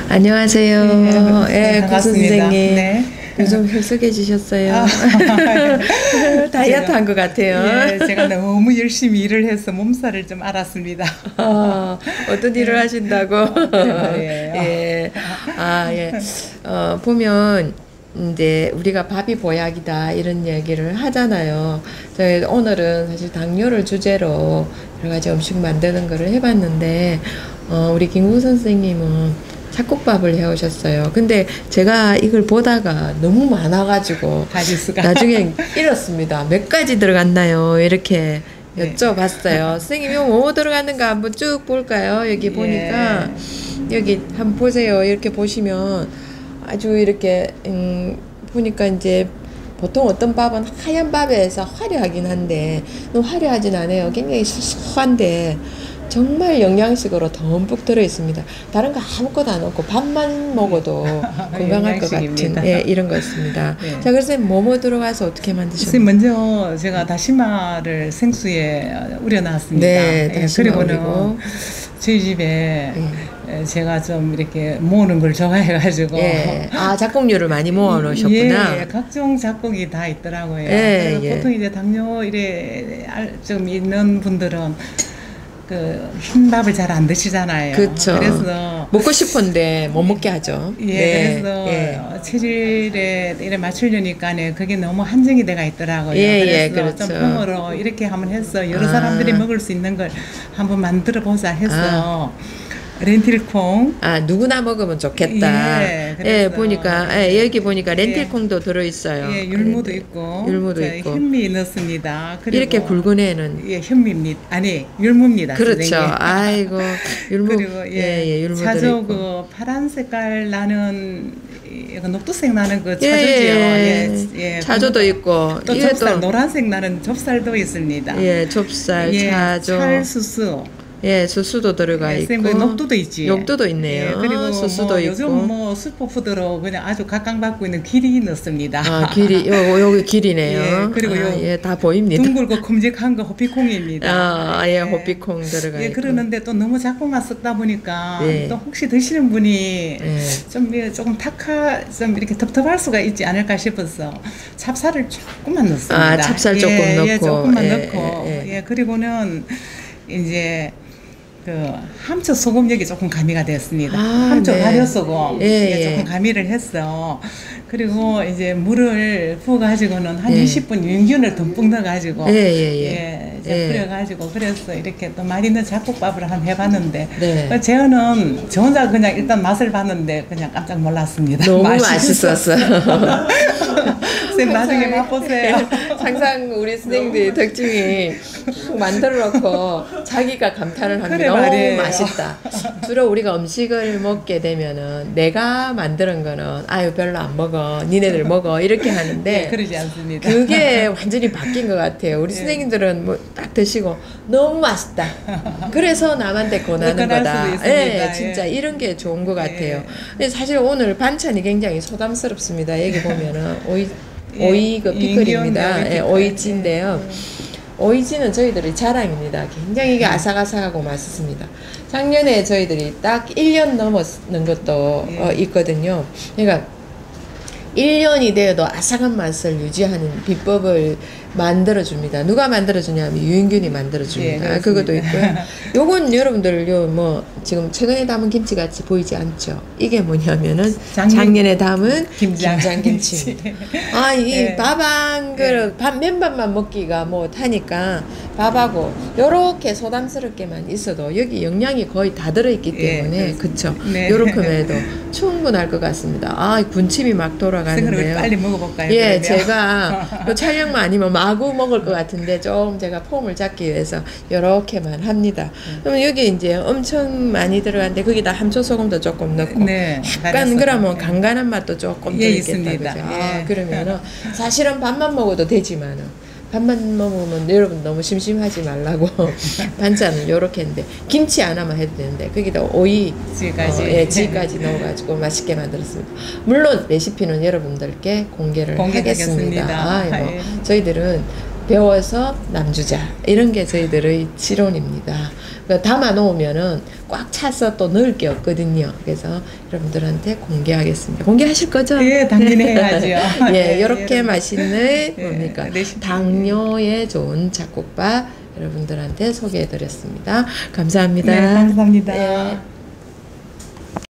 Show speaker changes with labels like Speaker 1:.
Speaker 1: 안녕하세요.
Speaker 2: 네,
Speaker 1: 구
Speaker 2: 반갑습니다.
Speaker 1: 선생님.
Speaker 2: 네.
Speaker 1: 요즘 헬쑥해지셨어요. 다이어트 한 것 같아요.
Speaker 2: 예, 제가 너무 열심히 일을 해서 몸살을 좀 앓았습니다.
Speaker 1: 어떤 일을 하신다고?
Speaker 2: 말이에요.
Speaker 1: 예. 예. 보면, 이제 우리가 밥이 보약이다 이런 얘기를 하잖아요. 저희 오늘은 사실 당뇨를 주제로 여러 가지 음식 만드는 거를 해봤는데, 우리 김구 선생님은 잡곡밥을 해오셨어요. 근데 제가 이걸 보다가 너무 많아가지고
Speaker 2: 가지수가
Speaker 1: 나중에 잃었습니다. 몇 가지 들어갔나요? 이렇게 여쭤봤어요. 선생님 이거 뭐 들어갔는가 한번 쭉 볼까요? 여기 보니까 여기 한번 보세요. 이렇게 보시면 아주 이렇게 보니까 이제 보통 어떤 밥은 하얀 밥에서 화려하긴 한데 너무 화려하진 않아요. 굉장히 소소한데 정말 영양식으로 듬뿍 들어있습니다. 다른 거 아무것도 안 넣고 밥만 먹어도 건강할 것 같은 이런 거였습니다.
Speaker 2: 네.
Speaker 1: 자, 그래서 뭐뭐 들어가서 어떻게 만드셨나요?
Speaker 2: 먼저 제가 다시마를 생수에 우려놨습니다.
Speaker 1: 네, 다시마
Speaker 2: 그리고는
Speaker 1: 우리고.
Speaker 2: 저희 집에 제가 좀 이렇게 모으는 걸 좋아해가지고
Speaker 1: 작곡류를 많이 모아 놓으셨구나.
Speaker 2: 각종 작곡이 다 있더라고요. 보통 이제 당뇨 이래 좀 있는 분들은 그 흰밥을 잘 안 드시잖아요.
Speaker 1: 그렇죠.
Speaker 2: 그래서
Speaker 1: 먹고 싶은데 못 먹게 하죠.
Speaker 2: 그래서 체질에 이래 맞추려니까 그게 너무 한정이 돼가 있더라고요. 그래서
Speaker 1: 그렇죠.
Speaker 2: 좀 폼으로 이렇게 한번 해서 여러 사람들이 먹을 수 있는 걸 한번 만들어 보자 해서 렌틸콩.
Speaker 1: 누구나 먹으면 좋겠다. 보니까 여기 보니까 렌틸콩도 들어있어요.
Speaker 2: 율무도 있고, 현미 넣습니다. 그리고
Speaker 1: 이렇게 굵은 애는
Speaker 2: 현미입니다. 아니 율무입니다.
Speaker 1: 그렇죠.
Speaker 2: 선생님.
Speaker 1: 아이고 율무.
Speaker 2: 그리고
Speaker 1: 율무
Speaker 2: 자주
Speaker 1: 들어있고.
Speaker 2: 그 파란 색깔 나는 녹두색 나는 그 차조지요.
Speaker 1: 차조도 있고
Speaker 2: 또 좁쌀 노란색 나는 좁쌀도 있습니다.
Speaker 1: 좁쌀, 차조,
Speaker 2: 찰수수.
Speaker 1: 수수도 들어가 있고
Speaker 2: 녹두도 있지.
Speaker 1: 녹두도 있네요.
Speaker 2: 그리고
Speaker 1: 수수도 있고.
Speaker 2: 요즘 슈퍼푸드로 그냥 아주 각광받고 있는 기리 넣습니다.
Speaker 1: 기리 여기 기리네요.
Speaker 2: 그리고
Speaker 1: 다 보입니다.
Speaker 2: 둥글고 큼직한 거 호피콩입니다.
Speaker 1: 호피콩 들어가 있고.
Speaker 2: 그러는데 또 너무 작곡만 섞다 보니까 또 혹시 드시는 분이 조금 좀 이렇게 텁텁할 수가 있지 않을까 싶어서 찹쌀을 조금만 넣습니다.
Speaker 1: 찹쌀 조금 넣고.
Speaker 2: 조금만 넣고. 그리고는 이제 그 함초 소금 여기 조금 가미가 됐습니다. 함초 발효 소금 조금 가미를 했어. 그리고 이제 물을 부어가지고는 한 20분 유인균을 듬뿍 넣어가지고 끓여가지고 그래서 이렇게 또 맛있는 잡곡밥을 한번 해봤는데 저는 저 혼자 그냥 일단 맛을 봤는데 그냥 깜짝 놀랐습니다.
Speaker 1: 너무 맛있었어.
Speaker 2: 쌤 나중에 맛보세요.
Speaker 1: 항상 우리 선생님들이 특징이 만들어 놓고 자기가 감탄을 합니다. 너무
Speaker 2: 말이에요.
Speaker 1: 맛있다. 주로 우리가 음식을 먹게 되면은 내가 만드는 거는 별로 안 먹어. 니네들 먹어. 이렇게 하는데
Speaker 2: 그러지 않습니다.
Speaker 1: 그게 완전히 바뀐 것 같아요. 우리 선생님들은 뭐 딱 드시고 너무 맛있다. 그래서 남한테 권하는 거다. 진짜 이런 게 좋은 것 같아요. 근데 사실 오늘 반찬이 굉장히 소담스럽습니다. 여기 보면은 오이 그 피클입니다. 오이찌인데요. 오이찌는 저희들의 자랑입니다. 굉장히 이게 아삭아삭하고 맛있습니다. 작년에 저희들이 딱 1년 넘었는 것도 있거든요. 그러니까 1년이 되어도 아삭한 맛을 유지하는 비법을 만들어줍니다. 누가 만들어주냐면 유인균이 만들어줍니다. 그것도 있고요. 요건 여러분들 지금 최근에 담은 김치 같이 보이지 않죠? 이게 뭐냐면은 작년에 담은 김장김치입니다. 이 밥 한 그릇, 맨밥만 먹기가 못하니까 밥하고 요렇게 소담스럽게만 있어도 여기 영양이 거의 다 들어있기 때문에 그쵸? 요렇게만 해도 충분할 것 같습니다. 군침이 막 돌아가는데요.
Speaker 2: 빨리 먹어볼까요?
Speaker 1: 제가 촬영만 아니면 마구 먹을 것 같은데 좀 제가 폼을 잡기 위해서 요렇게만 합니다. 그럼 여기 이제 엄청 많이 들어갔는데 거기다 함초소금도 조금 넣고 약간 그러면 간간한 맛도 조금 들어있겠다. 그죠? 그러면은 사실은 밥만 먹어도 되지만은 밥만 먹으면 여러분 너무 심심하지 말라고 반찬은 요렇게 했는데 김치 하나만 해도 되는데 거기다 지까지 넣어가지고 맛있게 만들었습니다. 물론 레시피는 여러분들께 공개를 하겠습니다. 저희들은 배워서 남주자 이런 게 저희들의 지론입니다. 그러니까 담아 놓으면은 꽉 차서 또 넣을 게 없거든요. 그래서 여러분들한테 공개하겠습니다. 공개하실 거죠?
Speaker 2: 예, 당연히 해야죠.
Speaker 1: 예, 이렇게 맛있는 뭡니까? 당뇨에 좋은 잡곡밥 여러분들한테 소개해드렸습니다. 감사합니다.
Speaker 2: 네, 감사합니다.
Speaker 1: 네.